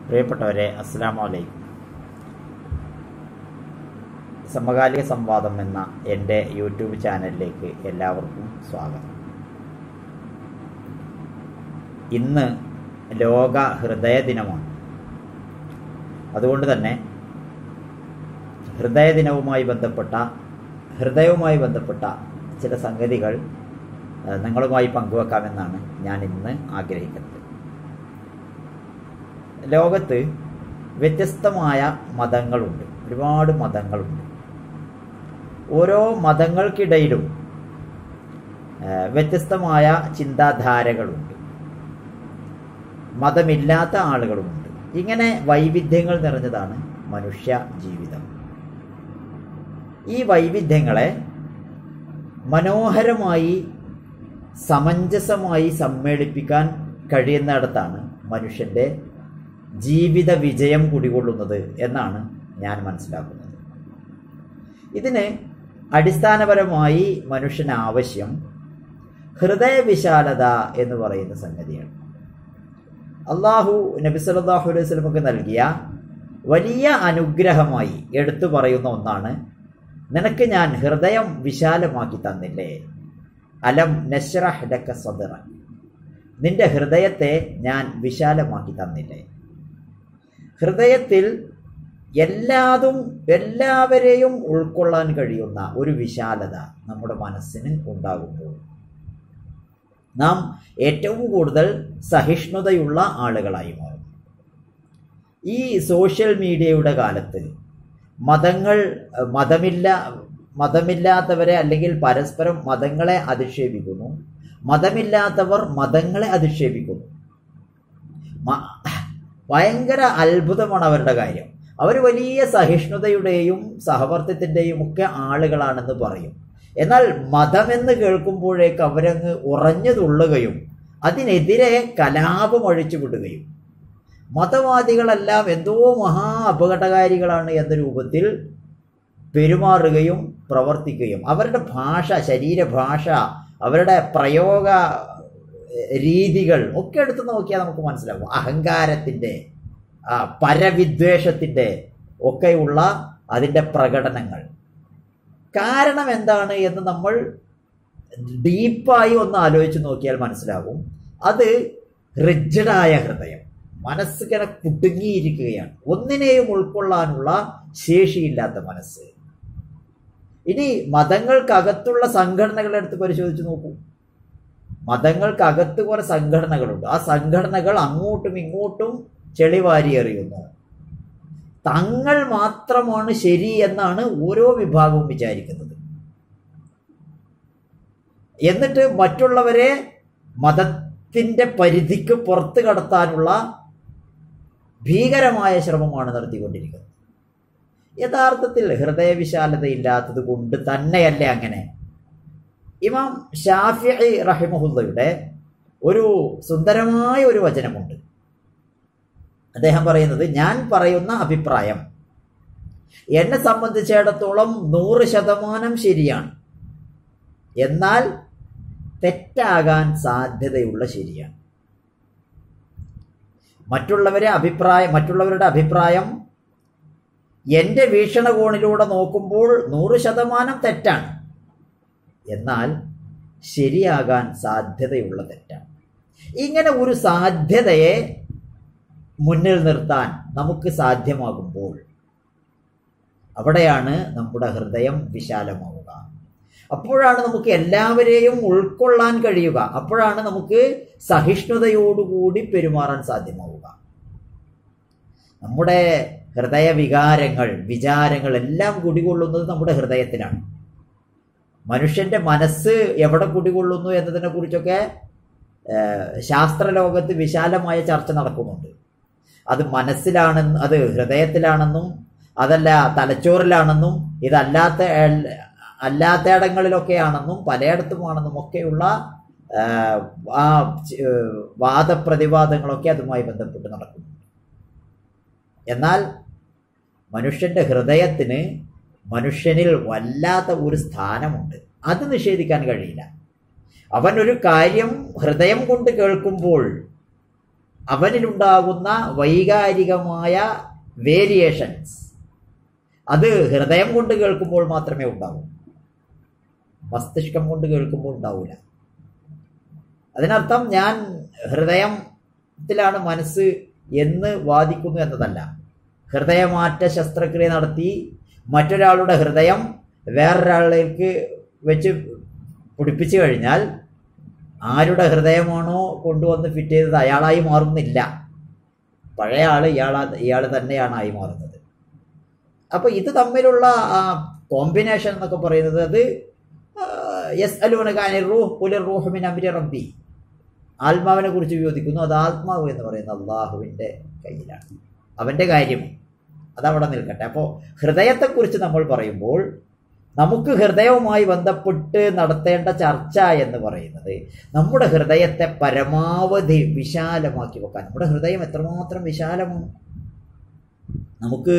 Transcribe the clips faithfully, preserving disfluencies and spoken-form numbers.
പ്രിയപ്പെട്ടവരെ, അസ്സലാമു അലൈക്കും. സമകാലിക സംവാദം എന്ന എൻ്റെ യൂട്യൂബ് ചാനലിലേക്ക് എല്ലാവർക്കും സ്വാഗതം. ഇന്ന് ലോക ഹൃദയ ദിനമാണ്. അതുകൊണ്ട് തന്നെ ഹൃദയ ദിനവുമായി ബന്ധപ്പെട്ട ഹൃദയവുമായി ബന്ധപ്പെട്ട ചില സംഗതികൾ നിങ്ങളുമായി പങ്കുവെക്കാമെന്നാണ് ഞാൻ ഇന്ന് ആഗ്രഹിക്കുന്നത്. ലോകത്ത് വ്യത്യസ്തമായ മതങ്ങളുണ്ട്, ഒരുപാട് മതങ്ങളുണ്ട്. ഓരോ മതങ്ങൾക്കിടയിലും വ്യത്യസ്തമായ ചിന്താധാരകളുണ്ട്, മതമില്ലാത്ത ആളുകളുമുണ്ട്. ഇങ്ങനെ വൈവിധ്യങ്ങൾ നിറഞ്ഞതാണ് മനുഷ്യ ജീവിതം. ഈ വൈവിധ്യങ്ങളെ മനോഹരമായി സമഞ്ജസമായി സമ്മേളിപ്പിക്കാൻ കഴിയുന്നിടത്താണ് മനുഷ്യൻ്റെ ജീവിത വിജയം കുടികൊള്ളുന്നത് എന്നാണ് ഞാൻ മനസ്സിലാക്കുന്നത്. ഇതിന് അടിസ്ഥാനപരമായി മനുഷ്യന് ആവശ്യം ഹൃദയവിശാലത എന്ന് പറയുന്ന സംഗതിയാണ്. അള്ളാഹു നബി സല്ലല്ലാഹു അലൈഹി വസല്ലമക്ക് നൽകിയ വലിയ അനുഗ്രഹമായി എടുത്തു പറയുന്ന ഒന്നാണ്, നിനക്ക് ഞാൻ ഹൃദയം വിശാലമാക്കി തന്നില്ലേ, അലം നശ്റഹ് ലക സദ്റക, നിന്റെ ഹൃദയത്തെ ഞാൻ വിശാലമാക്കി തന്നില്ലേ. ഹൃദയത്തിൽ എല്ലാതും എല്ലാവരെയും ഉൾക്കൊള്ളാൻ കഴിയുന്ന ഒരു വിശാലത നമ്മുടെ മനസ്സിന് ഉണ്ടാകുമ്പോൾ നാം ഏറ്റവും കൂടുതൽ സഹിഷ്ണുതയുള്ള ആളുകളായി മാറും. ഈ സോഷ്യൽ മീഡിയയുടെ കാലത്ത് മതങ്ങൾ മതമില്ല മതമില്ലാത്തവരെ അല്ലെങ്കിൽ പരസ്പരം മതങ്ങളെ അധിക്ഷേപിക്കുന്നു, മതമില്ലാത്തവർ മതങ്ങളെ അധിക്ഷേപിക്കുന്നു. ഭയങ്കര അത്ഭുതമാണ് അവരുടെ കാര്യം. അവർ വലിയ സഹിഷ്ണുതയുടെയും സഹവർത്തിത്തിൻ്റെയും ഒക്കെ ആളുകളാണെന്ന് പറയും. എന്നാൽ മതമെന്ന് കേൾക്കുമ്പോഴേക്ക് അവരങ്ങ് ഉറഞ്ഞു തുള്ളുകയും അതിനെതിരെ കലാപം അഴിച്ചു വിടുകയും മതവാദികളെല്ലാം എന്തോ മഹാ അപകടകാരികളാണ് എന്ന രൂപത്തിൽ പെരുമാറുകയും പ്രവർത്തിക്കുകയും അവരുടെ ഭാഷ, ശരീരഭാഷ, അവരുടെ പ്രയോഗ രീതികൾ ഒക്കെ എടുത്ത് നോക്കിയാൽ നമുക്ക് മനസ്സിലാകും. അഹങ്കാരത്തിൻ്റെ, പരവിദ്വേഷത്തിൻ്റെ ഒക്കെയുള്ള അതിൻ്റെ പ്രകടനങ്ങൾ. കാരണം എന്താണ് എന്ന് നമ്മൾ ഡീപ്പായി ഒന്ന് ആലോചിച്ച് നോക്കിയാൽ മനസ്സിലാകും. അത് റിജിഡായ ഹൃദയം, മനസ്സിങ്ങനെ കുടുങ്ങിയിരിക്കുകയാണ്, ഒന്നിനെയും ഉൾക്കൊള്ളാനുള്ള ശേഷിയില്ലാത്ത മനസ്സ്. ഇനി മതങ്ങൾക്കകത്തുള്ള സംഘടനകളെടുത്ത് പരിശോധിച്ച് നോക്കൂ. മതങ്ങൾക്കകത്ത് കുറെ സംഘടനകളുണ്ട്. ആ സംഘടനകൾ അങ്ങോട്ടും ഇങ്ങോട്ടും ചെളിവാരി എറിയുന്നു. തങ്ങൾ മാത്രമാണ് ശരി എന്നാണ് ഓരോ വിഭാഗവും വിചാരിക്കുന്നത്. എന്നിട്ട് മറ്റുള്ളവരെ മതത്തിൻ്റെ പരിധിക്ക് പുറത്ത് കടത്താനുള്ള ഭീകരമായ ശ്രമമാണ് നടത്തിക്കൊണ്ടിരിക്കുന്നത്. യഥാർത്ഥത്തിൽ ഹൃദയവിശാലതയില്ലാത്തത് കൊണ്ട് തന്നെയല്ലേ അങ്ങനെ. ഇമാം ഷാഫിഈ റഹിമഹുല്ലയുടെ ഒരു സുന്ദരമായ ഒരു വചനമുണ്ട്. അദ്ദേഹം പറയുന്നത്, ഞാൻ പറയുന്ന അഭിപ്രായം എന്നെ സംബന്ധിച്ചിടത്തോളം നൂറ് ശതമാനം ശരിയാണ്, എന്നാൽ തെറ്റാകാൻ സാധ്യതയുള്ള ശരിയാണ്. മറ്റുള്ളവരെ അഭിപ്രായം മറ്റുള്ളവരുടെ അഭിപ്രായം എൻ്റെ വീക്ഷണകോണിലൂടെ നോക്കുമ്പോൾ നൂറ് ശതമാനം തെറ്റാണ്, എന്നാൽ ശരിയാകാൻ സാധ്യതയുള്ള തെറ്റാണ്. ഇങ്ങനെ ഒരു സാധ്യതയെ മുന്നിൽ നിർത്താൻ നമുക്ക് സാധ്യമാകുമ്പോൾ അവിടെയാണ് നമ്മുടെ ഹൃദയം വിശാലമാവുക. അപ്പോഴാണ് നമുക്ക് എല്ലാവരെയും ഉൾക്കൊള്ളാൻ കഴിയുക. അപ്പോഴാണ് നമുക്ക് സഹിഷ്ണുതയോടുകൂടി പെരുമാറാൻ സാധ്യമാവുക. നമ്മുടെ ഹൃദയ വികാരങ്ങൾ, വിചാരങ്ങൾ എല്ലാം കുടികൊള്ളുന്നത് നമ്മുടെ ഹൃദയത്തിലാണ്. മനുഷ്യൻ്റെ മനസ്സ് എവിടെ കുടികൊള്ളുന്നു എന്നതിനെ കുറിച്ചൊക്കെ ശാസ്ത്രലോകത്ത് വിശാലമായ ചർച്ച നടക്കുന്നുണ്ട്. അത് മനസ്സിലാണെന്നും അത് ഹൃദയത്തിലാണെന്നും അതല്ല തലച്ചോറിലാണെന്നും ഇതല്ലാത്ത അല്ലാത്തയിടങ്ങളിലൊക്കെയാണെന്നും പലയിടത്തുമാണെന്നും ഒക്കെയുള്ള ആ വാദപ്രതിവാദങ്ങളൊക്കെ അതുമായി ബന്ധപ്പെട്ട് നടക്കുന്നു. എന്നാൽ മനുഷ്യൻ്റെ ഹൃദയത്തിന് മനുഷ്യനിൽ വല്ലാത്ത ഒരു സ്ഥാനമുണ്ട്. അത് നിഷേധിക്കാൻ കഴിയില്ല. അവൻ ഒരു കാര്യം ഹൃദയം കൊണ്ട് കേൾക്കുമ്പോൾ അവനിലുണ്ടാകുന്ന വൈകാരികമായ വേരിയേഷൻസ് അത് ഹൃദയം കൊണ്ട് കേൾക്കുമ്പോൾ മാത്രമേ ഉണ്ടാവൂ, മസ്തിഷ്കം കൊണ്ട് കേൾക്കുമ്പോൾ ഉണ്ടാവില്ല. അതിനർത്ഥം ഞാൻ ഹൃദയത്തിലാണ് മനസ്സ് എന്ന് വാദിക്കുന്നു എന്നതല്ല. ഹൃദയമാറ്റ ശസ്ത്രക്രിയ നടത്തി മറ്റൊരാളുടെ ഹൃദയം വേറൊരാളിലേക്ക് വെച്ച് പിടിപ്പിച്ചു കഴിഞ്ഞാൽ ആരുടെ ഹൃദയമാണോ കൊണ്ടുവന്ന് ഫിറ്റ് ചെയ്തത് അയാളായി മാറുന്നില്ല, പഴയ ആൾ ഇയാളാ ഇയാൾ തന്നെയാണ് ആയി മാറുന്നത്. അപ്പോൾ ഇത് തമ്മിലുള്ള ആ കോമ്പിനേഷൻ എന്നൊക്കെ പറയുന്നത് അത് യസ് അലൂനകാനി റൂഹ് ഖുലിർ റൂഹു മിൻ അംരി റബ്ബി, ആത്മാവിനെ കുറിച്ച് ചോദിക്കുന്നു. അത് ആത്മാവ് എന്ന് പറയുന്നത് അള്ളാഹുവിൻ്റെ കയ്യിലാണ്, അവൻ്റെ കാര്യം അതവിടെ നിൽക്കട്ടെ. അപ്പോൾ ഹൃദയത്തെക്കുറിച്ച് നമ്മൾ പറയുമ്പോൾ നമുക്ക് ഹൃദയവുമായി ബന്ധപ്പെട്ട് നടത്തേണ്ട ചർച്ച എന്ന് പറയുന്നത് നമ്മുടെ ഹൃദയത്തെ പരമാവധി വിശാലമാക്കി വെക്കാൻ. നമ്മുടെ ഹൃദയം എത്രമാത്രം വിശാലമാണ്. നമുക്ക്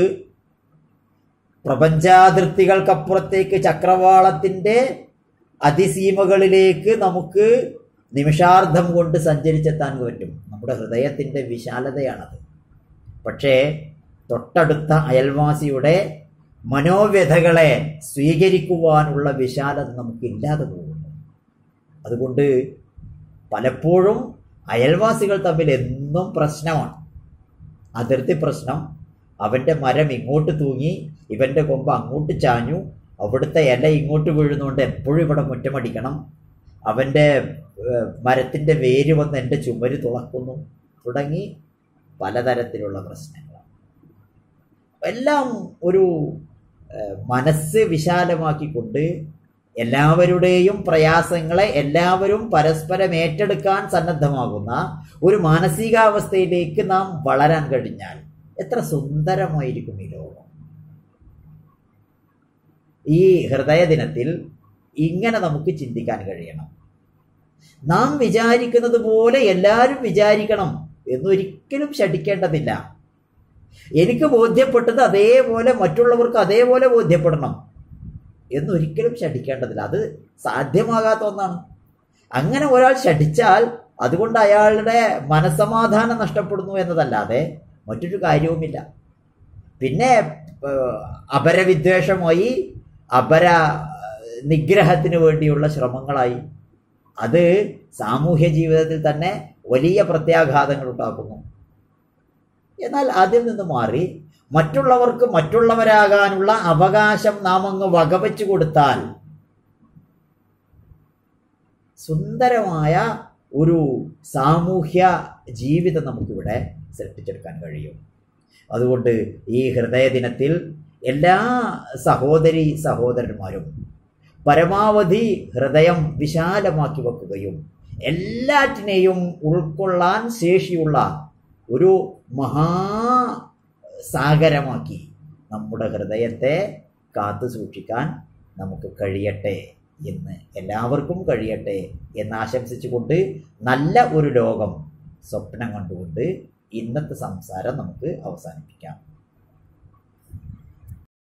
പ്രപഞ്ചാതിർത്തികൾക്കപ്പുറത്തേക്ക് ചക്രവാളത്തിൻ്റെ അതിസീമകളിലേക്ക് നമുക്ക് നിമിഷാർദ്ധം കൊണ്ട് സഞ്ചരിച്ചെത്താൻ പറ്റും. നമ്മുടെ ഹൃദയത്തിൻ്റെ വിശാലതയാണത്. പക്ഷേ തൊട്ടടുത്ത അയൽവാസിയുടെ മനോവ്യഥകളെ സ്വീകരിക്കുവാനുള്ള വിശാലത നമുക്കില്ലാതെ പോകുന്നു. അതുകൊണ്ട് പലപ്പോഴും അയൽവാസികൾ തമ്മിൽ എന്നും പ്രശ്നമാണ്, അതിർത്തി പ്രശ്നം. അവൻ്റെ മരം ഇങ്ങോട്ട് തൂങ്ങി, ഇവൻ്റെ കൊമ്പ് അങ്ങോട്ട് ചാഞ്ഞു, അവിടുത്തെ ഇല ഇങ്ങോട്ട് വീഴുന്നതുകൊണ്ട് എപ്പോഴും ഇവിടെ മുറ്റമടിക്കണം, അവൻ്റെ മരത്തിൻ്റെ വേര് വന്ന് എൻ്റെ ചുമര് തുളക്കുന്നു, തുടങ്ങി പലതരത്തിലുള്ള പ്രശ്നങ്ങളാണ്. എല്ലാം ഒരു മനസ്സ് വിശാലമാക്കിക്കൊണ്ട് എല്ലാവരുടെയും പ്രയാസങ്ങളെ എല്ലാവരും പരസ്പരം ഏറ്റെടുക്കാൻ സന്നദ്ധമാകുന്ന ഒരു മാനസികാവസ്ഥയിലേക്ക് നാം വളരാൻ കഴിഞ്ഞാൽ എത്ര സുന്ദരമായിരിക്കും ഈ ലോകം. ഈ ഹൃദയ ദിനത്തിൽ ഇങ്ങനെ നമുക്ക് ചിന്തിക്കാൻ കഴിയണം. നാം വിചാരിക്കുന്നത് പോലെ എല്ലാവരും വിചാരിക്കണം എന്നൊരിക്കലും ശഠിക്കേണ്ടതില്ല. എനിക്ക് ബോധ്യപ്പെട്ടത് അതേപോലെ മറ്റുള്ളവർക്ക് അതേപോലെ ബോധ്യപ്പെടണം എന്നൊരിക്കലും ശഠിക്കേണ്ടതില്ല. അത് സാധ്യമാകാത്ത ഒന്നാണ്. അങ്ങനെ ഒരാൾ ശഠിച്ചാൽ അതുകൊണ്ട് അയാളുടെ മനസ്സമാധാനം നഷ്ടപ്പെടുന്നു എന്നതല്ലാതെ മറ്റൊരു കാര്യവുമില്ല. പിന്നെ അപരവിദ്വേഷമായി, അപര നിഗ്രഹത്തിന് വേണ്ടിയുള്ള ശ്രമങ്ങളായി, അത് സാമൂഹ്യ ജീവിതത്തിൽ തന്നെ വലിയ പ്രത്യാഘാതങ്ങൾ ഉണ്ടാക്കുന്നു. എന്നാൽ അതിൽ നിന്ന് മാറി മറ്റുള്ളവർക്ക് മറ്റുള്ളവരാകാനുള്ള അവകാശം നാം അങ്ങ് വകവെച്ചു കൊടുത്താൽ സുന്ദരമായ ഒരു സാമൂഹ്യ ജീവിതം നമുക്കിവിടെ സൃഷ്ടിച്ചെടുക്കാൻ കഴിയും. അതുകൊണ്ട് ഈ ഹൃദയ ദിനത്തിൽ എല്ലാ സഹോദരി സഹോദരന്മാരും പരമാവധി ഹൃദയം വിശാലമാക്കി വെക്കുകയും എല്ലാറ്റിനെയും ഉൾക്കൊള്ളാൻ ശേഷിയുള്ള ഒരു മഹാസാഗരമാക്കി നമ്മുടെ ഹൃദയത്തെ കാത്തു സൂക്ഷിക്കാൻ നമുക്ക് കഴിയട്ടെ എന്ന്, എല്ലാവർക്കും കഴിയട്ടെ എന്ന് ആശംസിച്ചുകൊണ്ട് നല്ല ഒരു ലോകം സ്വപ്നം കണ്ടുകൊണ്ട് ഇന്നത്തെ സംസാരം നമുക്ക് അവസാനിപ്പിക്കാം.